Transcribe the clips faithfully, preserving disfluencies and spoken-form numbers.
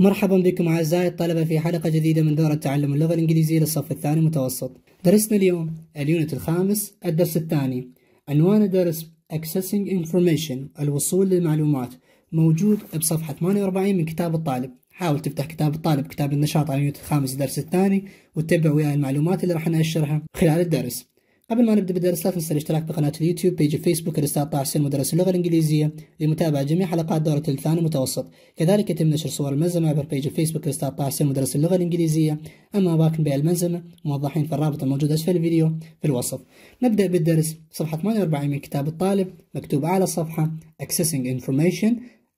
مرحبا بكم أعزائي الطلبة في حلقة جديدة من دورة تعلم اللغة الإنجليزية للصف الثاني متوسط. درسنا اليوم اليونت الخامس الدرس الثاني. عنوان الدرس Accessing Information، الوصول للمعلومات، موجود بصفحة ثمانية وأربعين من كتاب الطالب. حاول تفتح كتاب الطالب كتاب النشاط على اليونت الخامس الدرس الثاني وتتبع وياي المعلومات اللي راح ننشرها خلال الدرس. قبل ما نبدأ بالدرس لا تنسى الاشتراك بقناة اليوتيوب، بيج الفيسبوك الأستاذ طه حسين مدرس اللغة الإنجليزية لمتابعة جميع حلقات دورة الثاني متوسط. كذلك يتم نشر صور الملزمة عبر بيج الفيسبوك الأستاذ طه حسين مدرس اللغة الإنجليزية. أما أماكن بيع الملزمة موضحين في الرابط الموجود أسفل الفيديو في الوصف. نبدأ بالدرس. صفحة ثمانية وأربعين من كتاب الطالب، مكتوب أعلى الصفحة Accessing Information،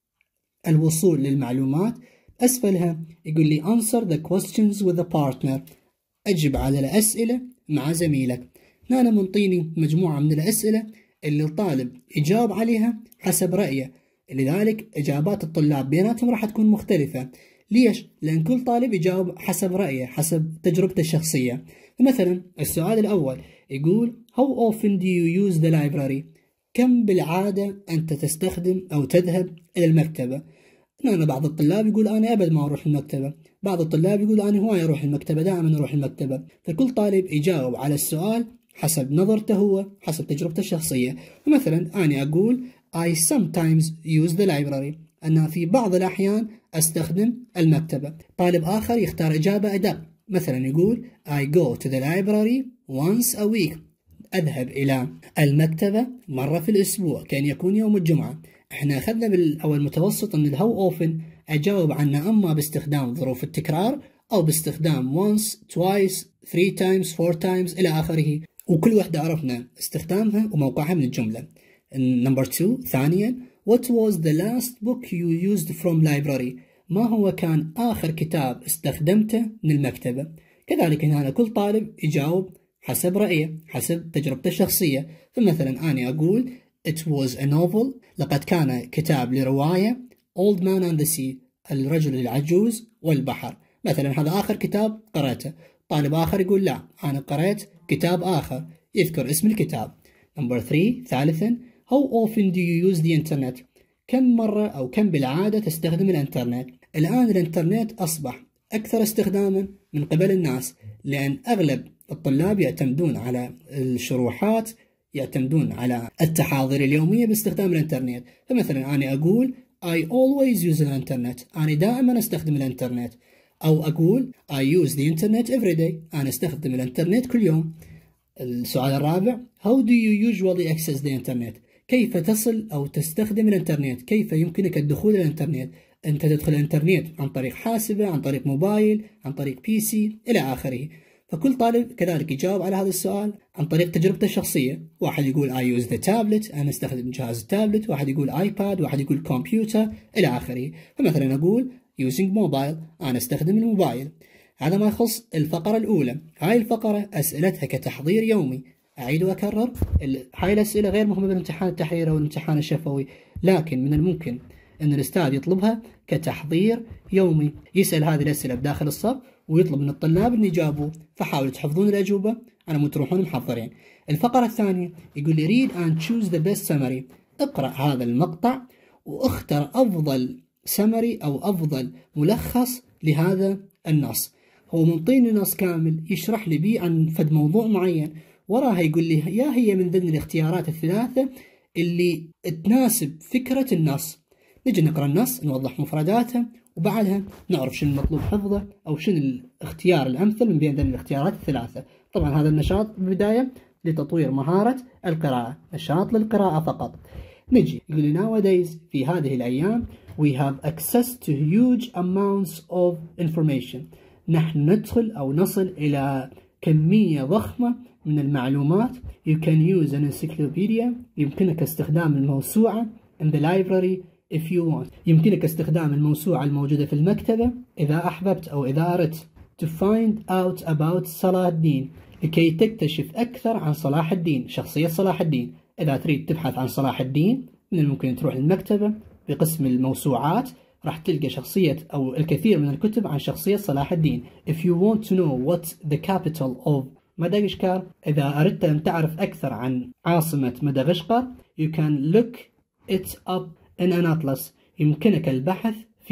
الوصول للمعلومات. أسفلها يقول لي Answer the questions with a partner، أجب على الأسئلة مع زميلك. هنا أنا منطيني مجموعة من الأسئلة اللي الطالب يجاوب عليها حسب رأيه، لذلك إجابات الطلاب بيناتهم راح تكون مختلفة. ليش؟ لأن كل طالب يجاوب حسب رأيه حسب تجربته الشخصية. مثلا السؤال الأول يقول How often do you use the library؟ كم بالعادة أنت تستخدم أو تذهب إلى المكتبة؟ هنا بعض الطلاب يقول أنا أبد ما أروح المكتبة، بعض الطلاب يقول أنا هواي أروح المكتبة، دائما أروح المكتبة. فكل طالب يجاوب على السؤال حسب نظرته هو، حسب تجربته الشخصية. مثلا أنا أقول I sometimes use the library، أنا في بعض الأحيان أستخدم المكتبة. طالب آخر يختار إجابة أدق، مثلا يقول I go to the library once a week، أذهب إلى المكتبة مرة في الأسبوع، كان يكون يوم الجمعة. احنا أخذنا بالأول متوسط أن الهو often أجاوب عنه أما باستخدام ظروف التكرار أو باستخدام once, twice, three times, four times إلى آخره، وكل واحدة عرفنا استخدامها وموقعها من الجملة. نمبر two، ثانيا What was the last book you used from library؟ ما هو كان آخر كتاب استخدمته من المكتبة؟ كذلك هنا كل طالب يجاوب حسب رأيه حسب تجربته الشخصية. فمثلا أنا أقول It was a novel، لقد كان كتاب لرواية Old Man and the Sea، الرجل العجوز والبحر. مثلا هذا آخر كتاب قرأته. طالب آخر يقول لا أنا قرأت كتاب آخر، يذكر اسم الكتاب. نمبر ثلاثة، ثالثا How often do you use the internet؟ كم مرة أو كم بالعادة تستخدم الإنترنت؟ الآن الإنترنت أصبح أكثر استخداما من قبل الناس، لأن أغلب الطلاب يعتمدون على الشروحات، يعتمدون على التحاضر اليومية باستخدام الإنترنت. فمثلا أنا أقول I always use the internet، أنا دائما أستخدم الإنترنت. أو أقول I use the internet every day، أنا أستخدم الإنترنت كل يوم. السؤال الرابع How do you usually access the internet؟ كيف تصل أو تستخدم الإنترنت؟ كيف يمكنك الدخول إلى الإنترنت؟ أنت تدخل الإنترنت عن طريق حاسبة، عن طريق موبايل، عن طريق بي سي إلى آخره. فكل طالب كذلك يجاوب على هذا السؤال عن طريق تجربته الشخصية. واحد يقول I use the tablet، أنا أستخدم جهاز التابلت، واحد يقول iPad، واحد يقول كمبيوتر إلى آخره. فمثلا أقول using mobile، أنا أستخدم الموبايل. هذا ما يخص الفقرة الأولى. هاي الفقرة أسئلتها كتحضير يومي. أعيد وأكرر، هاي الأسئلة غير مهمة بالامتحان التحريري أو الامتحان الشفوي، لكن من الممكن أن الأستاذ يطلبها كتحضير يومي، يسأل هذه الأسئلة بداخل الصف ويطلب من الطلاب أن يجاوبوا. فحاولوا تحفظون الأجوبة على مود تروحون محضرين. الفقرة الثانية يقول لي read and choose the best summary، اقرأ هذا المقطع واختر أفضل سمري أو أفضل ملخص لهذا النص. هو منطيني نص كامل يشرح لي بيه عن فد موضوع معين، وراها يقول لي يا هي من ضمن الاختيارات الثلاثة اللي تناسب فكرة النص. نجي نقرأ النص نوضح مفرداته وبعدها نعرف شنو المطلوب حفظه أو شنو الاختيار الأمثل من بين ضمن الاختيارات الثلاثة. طبعا هذا النشاط بالبداية لتطوير مهارة القراءة، نشاط للقراءة فقط. نجي يقول لي nowadays، في هذه الأيام we have access to huge amounts of information، نحن ندخل أو نصل إلى كمية ضخمة من المعلومات. you can use an encyclopedia، يمكنك استخدام الموسوعة in the library if you want، يمكنك استخدام الموسوعة الموجودة في المكتبة إذا أحببت أو إذا أردت. to find out about صلاح الدين، لكي تكتشف أكثر عن صلاح الدين، شخصية صلاح الدين. إذا تريد تبحث عن صلاح الدين من الممكن تروح للمكتبة بقسم الموسوعات، راح تلقى شخصية أو الكثير من الكتب عن شخصية صلاح الدين. if you want to know what's the capital of مدغشقر، إذا أردت أن تعرف أكثر عن عاصمة مدغشقر you can look it up in an atlas، يمكنك البحث في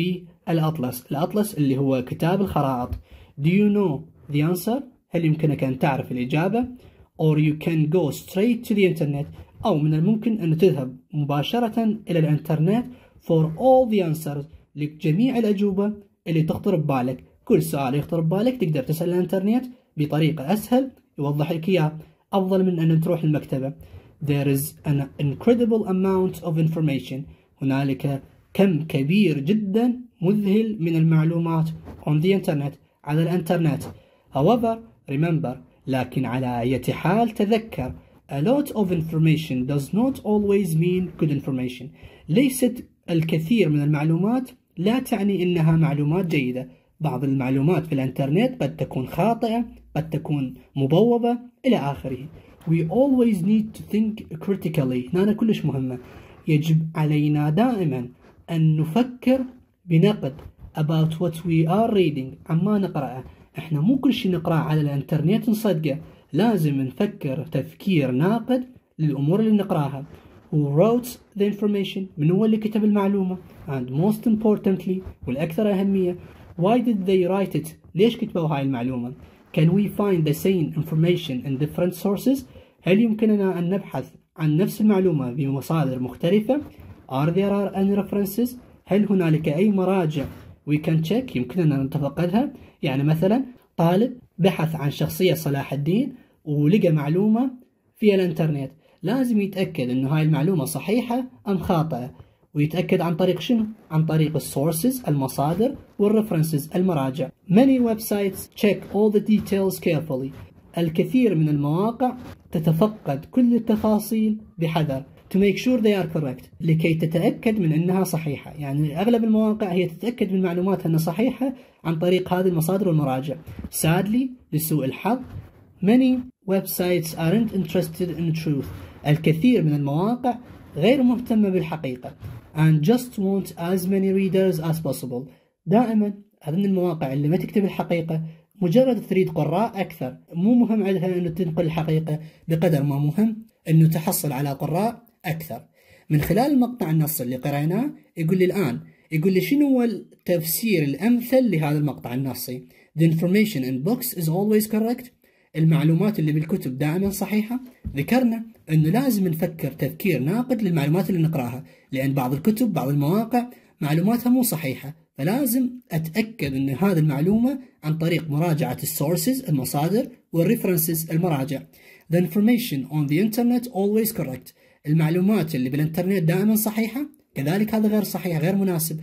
الأطلس. الأطلس اللي هو كتاب الخرائط. Do you know the answer؟ هل يمكنك أن تعرف الإجابة؟ Or you can go straight to the internet. أو من الممكن أن تذهب مباشرة إلى الإنترنت for all the answers. لجميع الأجوبة اللي تخطر ببالك. كل سؤال يخطر ببالك تقدر تسأل الإنترنت بطريقة أسهل يوضح لك إياه، أفضل من أن تروح المكتبة. There is an incredible amount of information. هنالك كم كبير جدا مذهل من المعلومات on the internet على الإنترنت. However, remember، لكن على أي حال تذكر a lot of information does not always mean good information. ليست الكثير من المعلومات لا تعني إنها معلومات جيدة. بعض المعلومات في الإنترنت قد تكون خاطئة، قد تكون مبوبة إلى آخره. We always need to think critically. هنا كلش مهمة. يجب علينا دائما أن نفكر بنقد about what we are reading، عما نقرأه. احنا مو كل شيء نقرأه على الانترنت نصدقه، لازم نفكر تفكير ناقد للأمور اللي نقرأها. Who wrote the information؟ من هو اللي كتب المعلومة؟ and most importantly، والأكثر أهمية، why did they write it؟ ليش كتبوا هاي المعلومة؟ Can we find the same information in different sources؟ هل يمكننا أن نبحث عن نفس المعلومة بمصادر مختلفة؟ Are there any references؟ هل هنالك أي مراجع we can check يمكننا أن نتفقدها؟ يعني مثلا طالب بحث عن شخصية صلاح الدين ولقى معلومة في الانترنت، لازم يتأكد أن هاي المعلومة صحيحة أم خاطئة، ويتأكد عن طريق شنو؟ عن طريق السورسز المصادر والريفرنسز المراجع. Many websites check all the details carefully. الكثير من المواقع تتفقد كل التفاصيل بحذر to make sure they are correct، لكي تتأكد من أنها صحيحة. يعني أغلب المواقع هي تتأكد من معلوماتها أنها صحيحة عن طريق هذه المصادر والمراجع. Sadly، لسوء الحظ، many websites aren't interested in truth. الكثير من المواقع غير مهتمة بالحقيقة and just want as many readers as possible. دائما هذه المواقع اللي ما تكتب الحقيقة مجرد تريد قراء أكثر، مو مهم عندها أنه تنقل الحقيقة بقدر ما مهم أنه تحصل على قراء أكثر. من خلال المقطع النصي اللي قرأناه يقول لي الآن، يقول لي شنو هو التفسير الأمثل لهذا المقطع النصي. The information in books is always correct. المعلومات اللي بالكتب دائما صحيحة. ذكرنا أنه لازم نفكر تفكير ناقد للمعلومات اللي نقراها، لأن بعض الكتب بعض المواقع معلوماتها مو صحيحة، فلازم أتأكد أن هذه المعلومة عن طريق مراجعة السورسز المصادر والريفرنسز المراجع. The information on the internet always correct. المعلومات اللي بالإنترنت دائما صحيحة، كذلك هذا غير صحيح غير مناسب.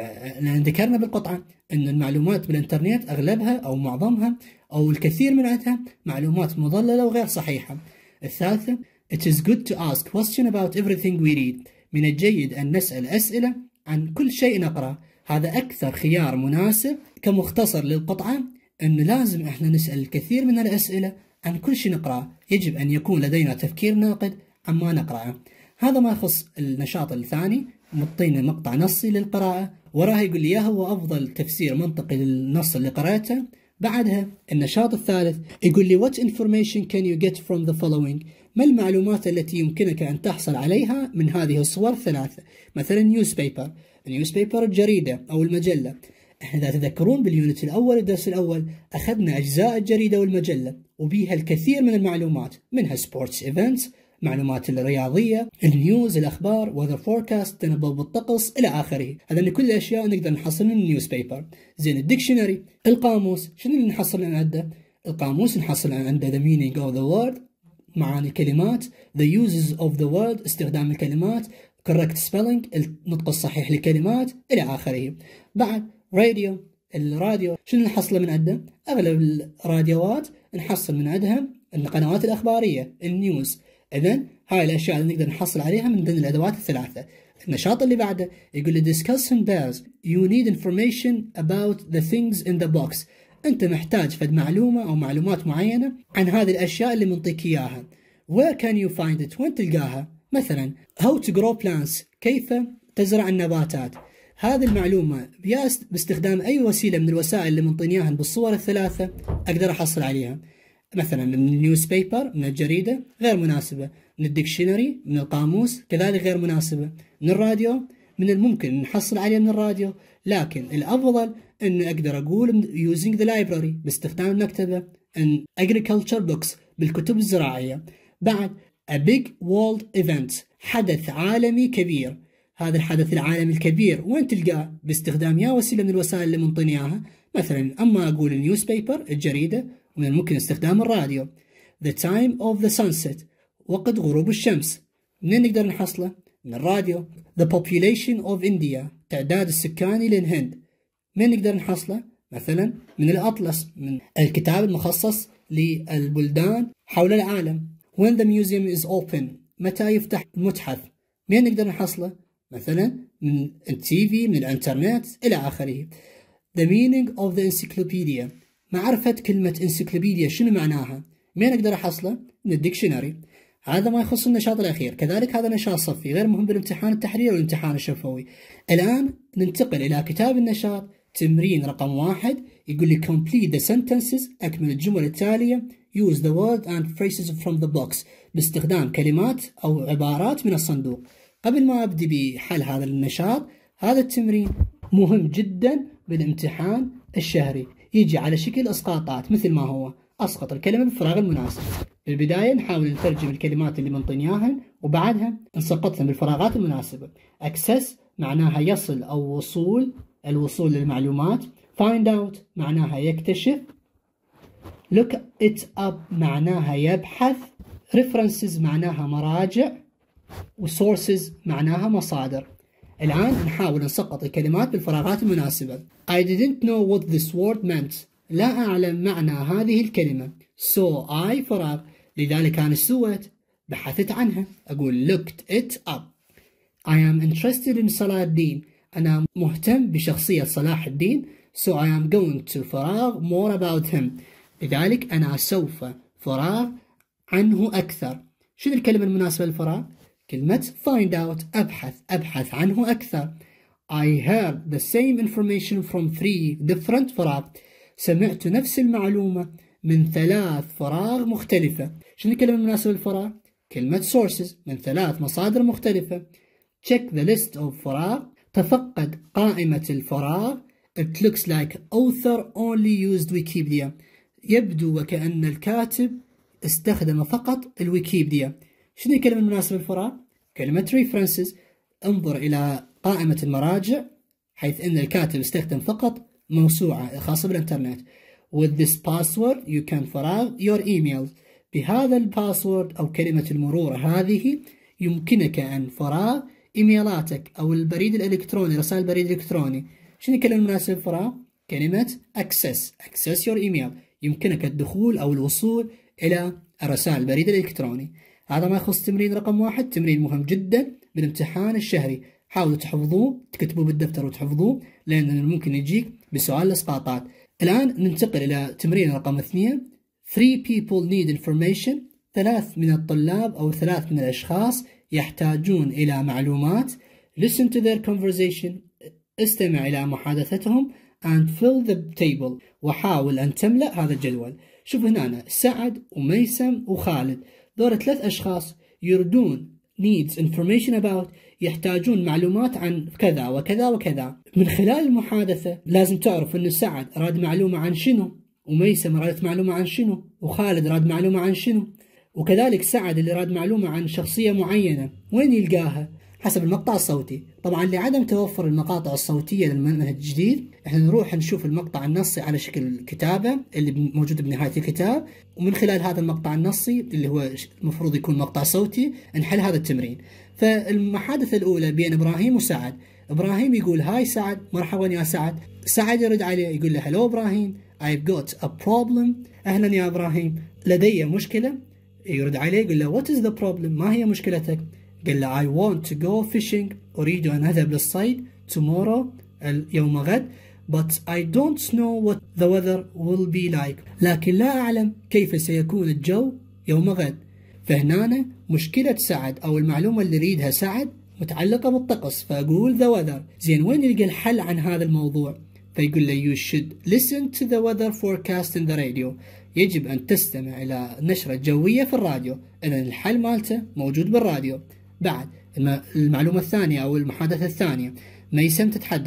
لأن ذكرنا بالقطعة أن المعلومات بالإنترنت أغلبها أو معظمها أو الكثير من عندها معلومات مضللة وغير صحيحة. الثالثة، It is good to ask questions about everything we read. من الجيد أن نسأل أسئلة عن كل شيء نقرأ. هذا أكثر خيار مناسب كمختصر للقطعة، أنه لازم إحنا نسأل الكثير من الأسئلة عن كل شيء نقرأ. يجب أن يكون لدينا تفكير ناقد عما نقرأه. هذا ما يخص النشاط الثاني. مطينا مقطع نصي للقراءة، وراه يقول لي هو أفضل تفسير منطقي للنص اللي قرأته. بعدها النشاط الثالث يقول لي What information can you get from the following؟ ما المعلومات التي يمكنك أن تحصل عليها من هذه الصور الثلاثة؟ مثلا newspaper، newspaper الجريدة أو المجلة. احنا إذا تذكرون باليونت الأول الدرس الأول أخذنا أجزاء الجريدة والمجلة وبيها الكثير من المعلومات، منها sports events، معلومات الرياضية، النيوز، الأخبار، weather forecast، تنبؤ بالطقس إلى آخره. هذا كل الأشياء نقدر نحصل من النيوزبيبر. زين الديكشنري، القاموس، شنو اللي نحصل من عنده؟ القاموس نحصل عنده the meaning of the word، معاني الكلمات، the uses of the word، استخدام الكلمات، correct spelling، النطق الصحيح للكلمات إلى آخره. بعد راديو، الراديو شنو نحصله من عنده؟ أغلب الراديوات نحصل من عندها القنوات الأخبارية، النيوز. إذن هاي الأشياء اللي نقدر نحصل عليها من ضمن الأدوات الثلاثة. النشاط اللي بعده يقول لي discuss and bears. You need information about the things in the box. أنت محتاج فد معلومة أو معلومات معينة عن هذه الأشياء اللي منطيك إياها. Where can you find it؟ وين تلقاها؟ مثلا how to grow plants، كيف تزرع النباتات. هذه المعلومة باستخدام أي وسيلة من الوسائل اللي منطيني إياها بالصور الثلاثة أقدر أحصل عليها. مثلا من النيوز بيبر، من الجريدة، غير مناسبة. من الديكشنري، من القاموس، كذلك غير مناسبة. من الراديو، من الممكن نحصل عليها من الراديو، لكن الأفضل أنه أقدر أقول using the library باستخدام المكتبة and agriculture books بالكتب الزراعية. بعد a big world event حدث عالمي كبير. هذا الحدث العالمي الكبير وين تلقاه؟ باستخدام يا وسيلة من الوسائل اللي منطيني إياها. مثلا أما أقول النيوزبيبر الجريدة، ومن الممكن استخدام الراديو. the time of the sunset وقت غروب الشمس، منين نقدر نحصله؟ من الراديو. the population of India تعداد السكاني للهند، منين نقدر نحصله؟ مثلا من الأطلس، من الكتاب المخصص للبلدان حول العالم. when the museum is open متى يفتح المتحف، منين نقدر نحصله؟ مثلا من التي في، من الانترنت إلى آخره. the meaning of the encyclopedia معرفة كلمة encyclopedia شنو معناها، منين أقدر أحصله؟ من الديكشنري. هذا ما يخص النشاط الأخير. كذلك هذا نشاط صفي غير مهم بالامتحان التحريري والامتحان الشفوي. الآن ننتقل إلى كتاب النشاط. تمرين رقم واحد يقول لي complete the sentences أكمل الجمل التالية use the words and phrases from the box باستخدام كلمات أو عبارات من الصندوق. قبل ما أبدي بحل هذا النشاط، هذا التمرين مهم جدا بالامتحان الشهري، يجي على شكل إسقاطات مثل ما هو. أسقط الكلمة بالفراغ المناسب. في البداية نحاول نترجم الكلمات اللي منطيني إياها وبعدها نسقطها بالفراغات المناسبة. access معناها يصل أو وصول، الوصول للمعلومات. find out معناها يكتشف. look it up معناها يبحث. references معناها مراجع. وsources معناها مصادر. الآن نحاول نسقط الكلمات بالفراغات المناسبة. I didn't know what this word meant. لا أعلم معنى هذه الكلمة. so I فراغ، لذلك أنا سويت بحثت عنها. أقول looked it up. I am interested in صلاح الدين. أنا مهتم بشخصية صلاح الدين. so I am going to فراغ more about him. لذلك أنا سوف فراغ عنه أكثر. شنو الكلمة المناسبة للفراغ؟ كلمة find out، أبحث أبحث عنه أكثر. I heard the same information from three different فراغ. سمعت نفس المعلومة من ثلاث فراغ مختلفة. شنو الكلمة المناسبة للفراغ؟ كلمة sources، من ثلاث مصادر مختلفة. check the list of فراغ، تفقد قائمة الفراغ. it looks like author only used Wikipedia. يبدو وكأن الكاتب استخدم فقط الويكيبيديا. شنو الكلمة المناسبة للفراغ؟ كلمة references. انظر إلى قائمة المراجع حيث أن الكاتب استخدم فقط موسوعة خاصة بالإنترنت. with this password you can فراغ your emails. بهذا الباسورد أو كلمة المرور هذه يمكنك أن فراغ إيميلاتك أو البريد الإلكتروني، رسائل البريد الإلكتروني. شنو الكلمة المناسبة للفراغ؟ كلمة access access your email. يمكنك الدخول أو الوصول إلى الرسائل البريد الإلكتروني. هذا ما يخص تمرين رقم واحد. تمرين مهم جدا بالامتحان الشهري. حاولوا تحفظوه، تكتبوه بالدفتر وتحفظوه، لأنه ممكن يجيك بسؤال الإسقاطات. الآن ننتقل إلى تمرين رقم اثنين. Three people need information. ثلاث من الطلاب أو ثلاث من الأشخاص يحتاجون إلى معلومات. Listen to their conversation. استمع إلى محادثتهم. And fill the table. وحاول أن تملأ هذا الجدول. شوف هنا سعد وميسم وخالد، دول ثلاث أشخاص يردون needs information about، يحتاجون معلومات عن كذا وكذا وكذا. من خلال المحادثة لازم تعرف أن سعد راد معلومة عن شنو، وميسم رادت معلومة عن شنو، وخالد راد معلومة عن شنو. وكذلك سعد اللي راد معلومة عن شخصية معينة وين يلقاها؟ حسب المقطع الصوتي. طبعا لعدم توفر المقاطع الصوتية للمنهج الجديد احنا نروح نشوف المقطع النصي على شكل كتابة اللي موجود بنهاية الكتاب، ومن خلال هذا المقطع النصي اللي هو المفروض يكون مقطع صوتي نحل هذا التمرين. فالمحادثة الأولى بين إبراهيم وسعد. إبراهيم يقول هاي سعد، مرحبا يا سعد. سعد يرد عليه يقول له هلو إبراهيم I've got a problem. أهلا يا إبراهيم، لدي مشكلة. يرد عليه يقول له what is the problem، ما هي مشكلتك؟ قال له I want to go fishing، أريد أن أذهب للصيد tomorrow، يوم غد، but I don't know what the weather will be like، لكن لا أعلم كيف سيكون الجو يوم غد. فهنا مشكلة سعد أو المعلومة اللي يريدها سعد متعلقة بالطقس، فأقول the weather. زين وين يلقى الحل عن هذا الموضوع؟ فيقول له you should listen to the weather forecast in the radio، يجب أن تستمع إلى النشرة الجوية في الراديو. إذن الحل مالته موجود بالراديو. بعد المعلومة الثانية أو المحادثة الثانية، ميسم تتحدث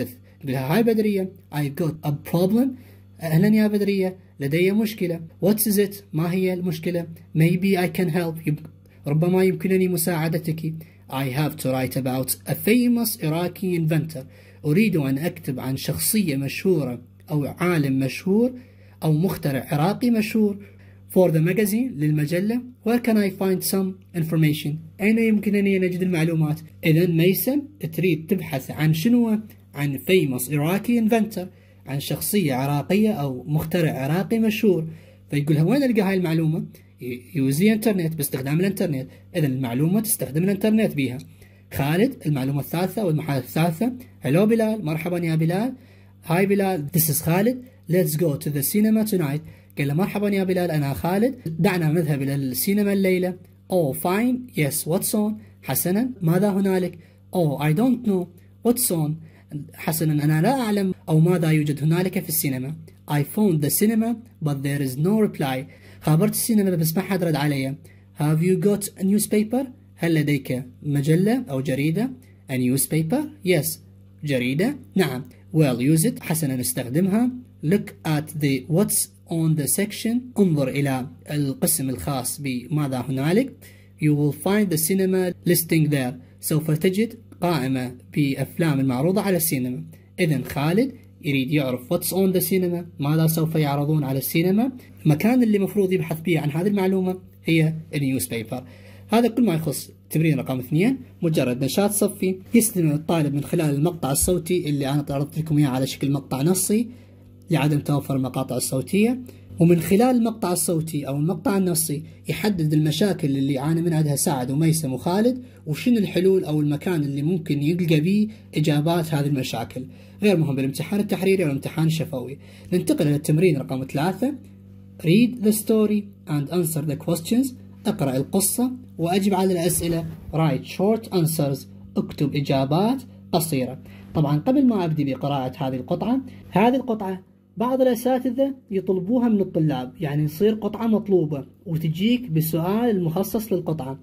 يقولها هاي بدرية I got a problem. أهلا يا بدرية، لدي مشكلة. What is it؟ ما هي المشكلة؟ Maybe I can help. ربما يمكنني مساعدتك. I have to write about a famous Iraqi inventor. أريد أن أكتب عن شخصية مشهورة أو عالم مشهور أو مخترع عراقي مشهور. For the magazine للمجلة. Where can I find some information؟ أين يمكنني أن أجد المعلومات؟ إذن ميسم تريد تبحث عن شنو؟ عن famous Iraqi inventor، عن شخصية عراقية أو مخترع عراقي مشهور. فيقولها وين ألقى هاي المعلومة؟ يوزي انترنت، باستخدام الانترنت. إذن المعلومة تستخدم الانترنت بيها. خالد المعلومة الثالثة أو المحادثة الثالثة. هلو بلال، مرحبا يا بلال. هاي بلال، this is خالد. Let's go to the cinema tonight. قال له مرحبا يا بلال، أنا خالد، دعنا نذهب إلى السينما الليلة. Oh fine, yes, what's on؟ حسنا، ماذا هنالك؟ Oh I don't know, what's on؟ حسنا، أنا لا أعلم أو ماذا يوجد هنالك في السينما. I phoned the cinema but there is no reply. خابرت السينما بس ما حد رد علي. Have you got a newspaper؟ هل لديك مجلة أو جريدة؟ A newspaper؟ Yes. جريدة؟ نعم. Well use it. حسنا، نستخدمها. Look at the what's on the section. انظر إلى القسم الخاص بماذا هنالك. You will find the cinema listing there. سوف تجد قائمة بأفلام المعروضة على السينما. إذن خالد يريد يعرف what's on the cinema، ماذا سوف يعرضون على السينما. المكان اللي مفروض يبحث به عن هذه المعلومة هي النيوزبيبر. هذا كل ما يخص تمرين رقم اثنين، مجرد نشاط صفي يستمع الطالب من خلال المقطع الصوتي اللي أنا عرضت لكم إياه على شكل مقطع نصي لعدم توفر المقاطع الصوتية، ومن خلال المقطع الصوتي أو المقطع النصي يحدد المشاكل اللي يعاني من عندها سعد وميسم وخالد، وشنو الحلول أو المكان اللي ممكن يلقى به إجابات هذه المشاكل. غير مهم بالامتحان التحريري أو الامتحان الشفوي. ننتقل إلى التمرين رقم ثلاثة. Read the story and answer the questions. اقرأ القصة وأجب على الأسئلة. Write short answers. اكتب إجابات قصيرة. طبعا قبل ما أبدي بقراءة هذه القطعة، هذه القطعة بعض الأساتذة يطلبوها من الطلاب، يعني يصير قطعة مطلوبة وتجيك بسؤال المخصص للقطعة،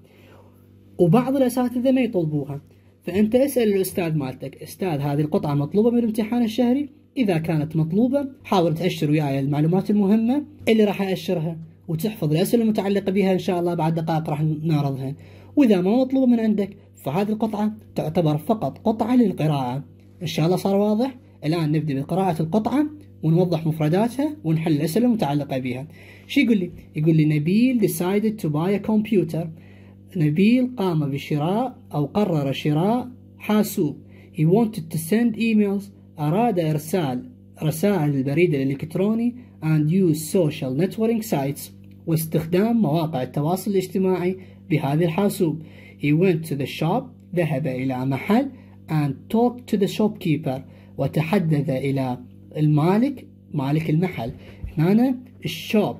وبعض الأساتذة ما يطلبوها. فأنت اسأل الأستاذ مالتك، أستاذ هذه القطعة مطلوبة من الامتحان الشهري؟ إذا كانت مطلوبة حاول تأشر وياي المعلومات المهمة اللي راح أأشرها، وتحفظ الأسئلة المتعلقة بها إن شاء الله بعد دقائق راح نعرضها. وإذا ما مطلوبة من عندك فهذه القطعة تعتبر فقط قطعة للقراءة. إن شاء الله صار واضح؟ الآن نبدأ بقراءة القطعة ونوضح مفرداتها ونحل الأسئلة المتعلقة بها. شو يقول لي؟ يقول لي نبيل decided to buy a computer. نبيل قام بشراء أو قرر شراء حاسوب. He wanted to send emails. أراد إرسال رسائل البريد الإلكتروني and use social networking sites. واستخدام مواقع التواصل الاجتماعي بهذا الحاسوب. He went to the shop. ذهب إلى محل and talked to the shopkeeper. وتحدث إلى المالك، مالك المحل. هنا الشوب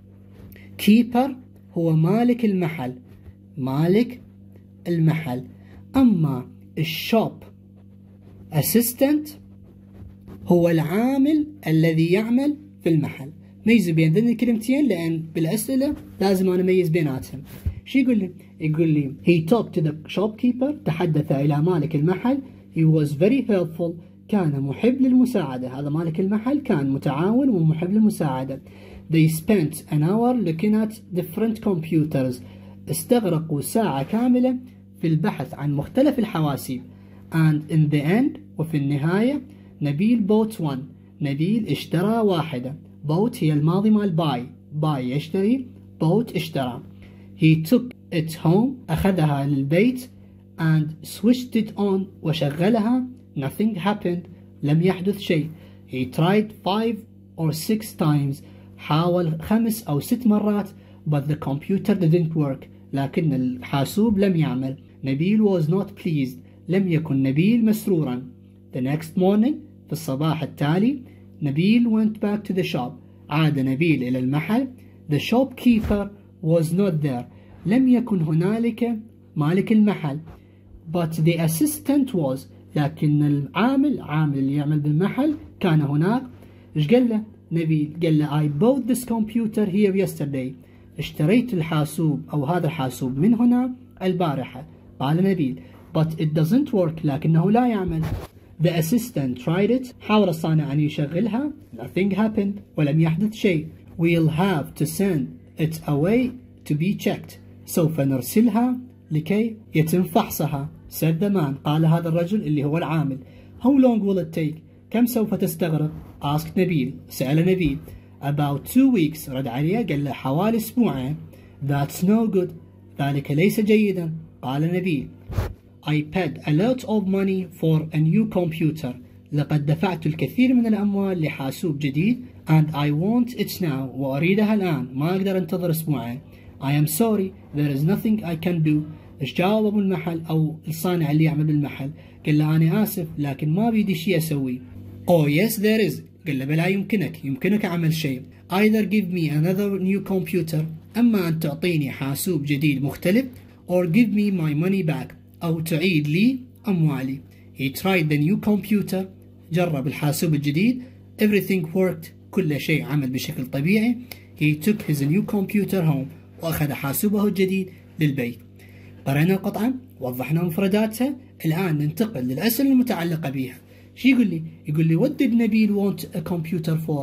كيبر هو مالك المحل، مالك المحل. أما الشوب أسيستنت هو العامل الذي يعمل في المحل. ميزوا بين ذني الكلمتين لأن بالأسئلة لازم أنا أميز بيناتهم. شو يقول لي؟ يقول لي he talked to the shopkeeper. تحدث إلى مالك المحل. he was very helpful. كان محب للمساعدة. هذا مالك المحل كان متعاون ومحب للمساعدة. They spent an hour looking at different computers. استغرقوا ساعة كاملة في البحث عن مختلف الحواسيب. And in the end وفي النهاية نبيل bought one. نبيل اشترى واحدة. bought هي الماضي مال buy. buy يشتري. bought اشترى. He took it home. أخذها للبيت and switched it on. وشغلها. Nothing happened. لم يحدث شيء. He tried five or six times. حاول خمس أو ست مرات. But the computer didn't work. لكن الحاسوب لم يعمل. نبيل was not pleased. لم يكن نبيل مسرورا. The next morning. في الصباح التالي. نبيل went back to the shop. عاد نبيل إلى المحل. The shopkeeper was not there. لم يكن هنالك مالك المحل. But the assistant was. لكن العامل عامل اللي يعمل بالمحل كان هناك. إيش قال له نبيل؟ قال له I bought this computer here yesterday. اشتريت الحاسوب أو هذا الحاسوب من هنا البارحة. قال نبيل but it doesn't work. لكنه لا يعمل. The assistant tried it. حاول الصانع أن يشغلها. Nothing happened. ولم يحدث شيء. We'll have to send it away to be checked. سوف نرسلها لكي يتم فحصها. said the man. قال هذا الرجل اللي هو العامل. How long will it take? كم سوف تستغرق؟ asked نبيل. سأل نبيل. About two weeks. رد عليه قال له حوالي أسبوعين. That's no good. ذلك ليس جيدا. قال نبيل. I paid a lot of money for a new computer. لقد دفعت الكثير من الأموال لحاسوب جديد. And I want it now. وأريدها الآن. ما أقدر أنتظر أسبوعين. I am sorry. There is nothing I can do. إيش جاوب أبو المحل أو الصانع اللي يعمل بالمحل؟ قال له أنا آسف لكن ما بيدي شيء أسويه. Oh yes there is. قال له بلا يمكنك. يمكنك عمل شيء. Either give me another new computer. أما أن تعطيني حاسوب جديد مختلف. Or give me my money back. أو تعيد لي أموالي. He tried the new computer. جرب الحاسوب الجديد. Everything worked. كل شيء عمل بشكل طبيعي. He took his new computer home. وأخذ حاسوبه الجديد للبيت. قرأنا القطعة. وضحنا مفرداتها. الآن ننتقل للأسئلة المتعلقة بها. شو يقول لي؟ يقول لي what did نبيل want a computer for؟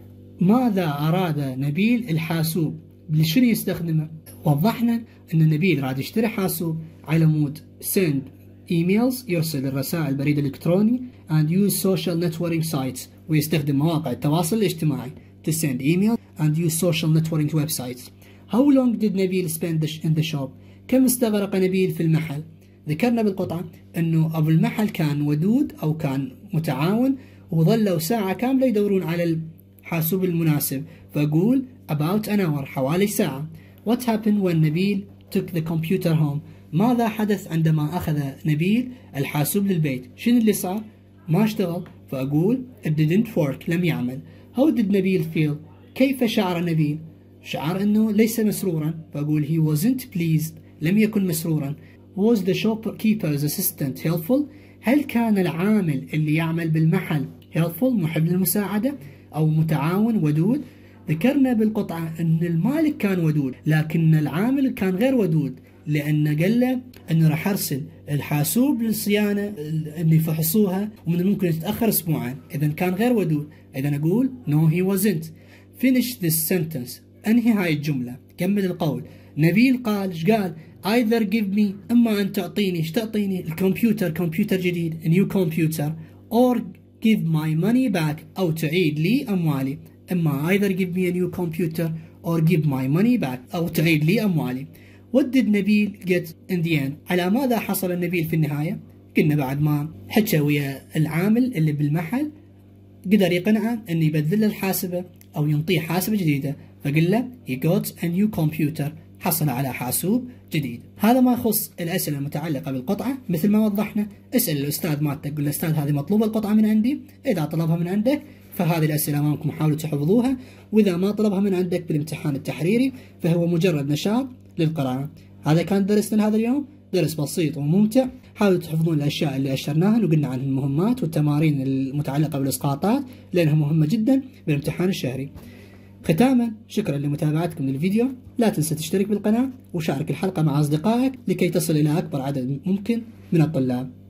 ماذا أراد نبيل الحاسوب؟ لشنو يستخدمه؟ وضحنا أن نبيل راد يشتري حاسوب على مود send emails يرسل الرسائل بريد إلكتروني and use social networking sites ويستخدم مواقع التواصل الاجتماعي to send email and use social networking websites. How long did نبيل spend in the shop؟ كم استغرق نبيل في المحل؟ ذكرنا بالقطعة أنه أبو المحل كان ودود أو كان متعاون وظلوا ساعة كاملة يدورون على الحاسوب المناسب. فأقول about an hour حوالي ساعة. What happened when نبيل took the computer home؟ ماذا حدث عندما أخذ نبيل الحاسوب للبيت؟ شنو اللي صار؟ ما اشتغل. فأقول it didn't work لم يعمل. How did نبيل feel؟ كيف شعر نبيل؟ شعر أنه ليس مسرورا. فأقول he wasn't pleased لم يكن مسرورا. Was the shopkeeper's assistant helpful؟ هل كان العامل اللي يعمل بالمحل helpful محب للمساعدة أو متعاون ودود؟ ذكرنا بالقطعة أن المالك كان ودود لكن العامل كان غير ودود لأن قال له أنه راح أرسل الحاسوب للصيانة أن يفحصوها ومن الممكن تتأخر أسبوعين. إذا كان غير ودود. إذا أقول no he wasn't. Finish this sentence. أنهي هاي الجملة. كمل القول. نبيل قال إيش قال؟ either give me إما أن تعطيني إيش تعطيني الكمبيوتر كمبيوتر جديد new computer or give my money back أو تعيد لي أموالي. إما either give me a new computer or give my money back أو تعيد لي أموالي. What did نبيل get in the end؟ على ماذا حصل النبيل في النهاية؟ قلنا بعد ما حكى ويا العامل اللي بالمحل قدر يقنعه أن يبدل له الحاسبة أو ينطيه حاسبة جديدة. فقل له he got a new computer. حصل على حاسوب جديد. هذا ما يخص الأسئلة المتعلقة بالقطعة. مثل ما وضحنا اسأل الأستاذ مالتك قل له أستاذ هذه مطلوبة القطعة من عندي. إذا طلبها من عندك فهذه الأسئلة أمامكم حاولوا تحفظوها. وإذا ما طلبها من عندك بالامتحان التحريري فهو مجرد نشاط للقراءة. هذا كان درسنا هذا اليوم. درس بسيط وممتع. حاولوا تحفظون الأشياء اللي أشرناها وقلنا عنها المهمات والتمارين المتعلقة بالإسقاطات لأنها مهمة جدا بالامتحان الشهري. ختاما شكرا لمتابعتكم للفيديو. لا تنسى تشترك بالقناة وشارك الحلقة مع أصدقائك لكي تصل إلى أكبر عدد ممكن من الطلاب.